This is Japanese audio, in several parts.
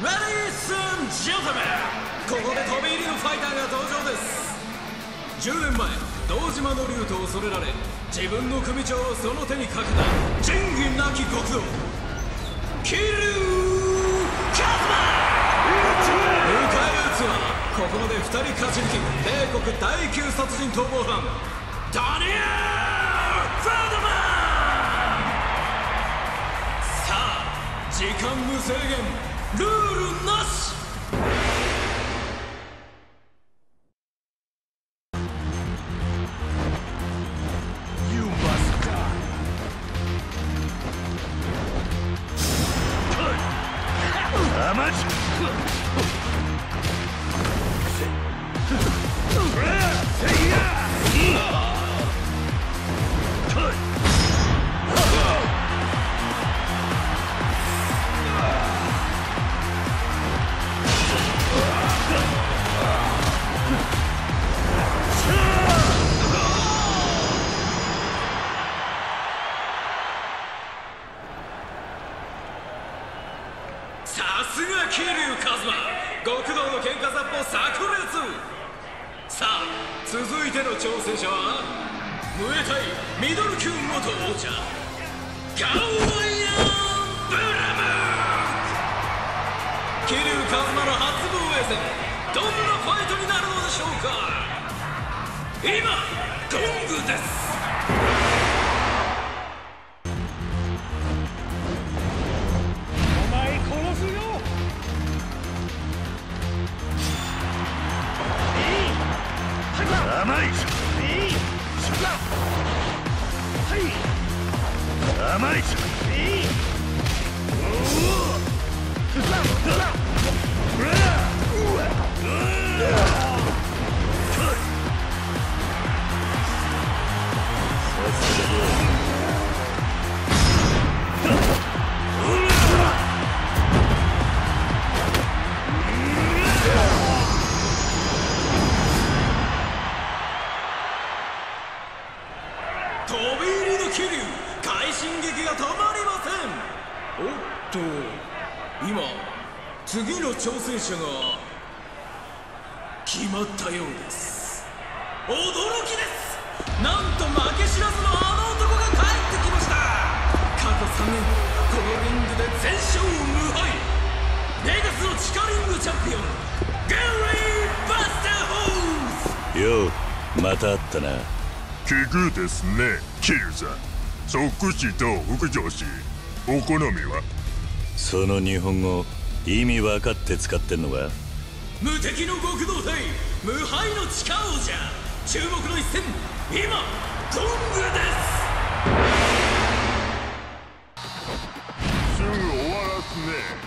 Ladies and gentlemen、 ここで飛び入りのファイターが登場です。10年前、堂島の竜と恐れられ、自分の組長をその手にかけた仁義なき極道、桐生一馬。迎え撃つはここまで2人勝ち抜き、米国第9殺人逃亡犯ダニエル・フェルドマン。さあ、時間無制限、ルールなし。さすが桐生一馬、極道の喧嘩殺法炸裂。さあ、続いての挑戦者はムエタイミドル級元王者ガオワイアン・ブラムー。桐生一馬の初防衛戦、どんなファイトになるのでしょうか。今ゴングです。飛び入りの桐生、快進撃が止まりません。おっと、今次の挑戦者が決まったようです。驚きです。なんと負け知らずのあの男が帰ってきました。過去3年このリングで全勝無敗、ベガスの地下リングチャンピオンゲリー・バスター・ホーズ。 よう、また会ったな。 奇遇ですね、桐生さん。即死と副上司、お好みは？ その日本語意味分かって使ってんのか？ 無敵の極道対無敗の地下王者、注目の一戦、今ゴングです。 すぐ終わらすね。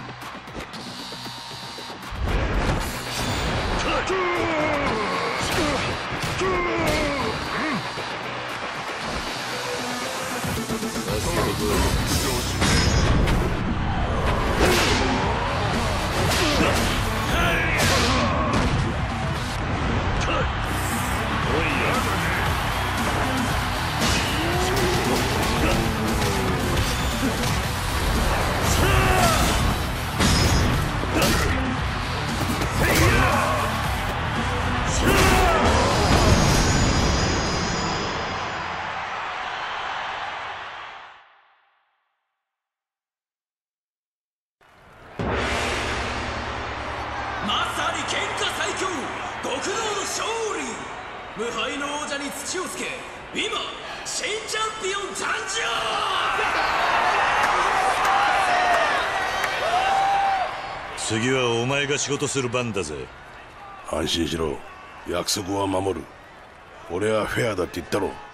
まさに喧嘩最強、極道の勝利。無敗の王者に土をつけ、今新チャンピオン誕生。 次はお前が仕事する番だぜ。 安心しろ、約束は守る。俺はフェアだって言ったろ。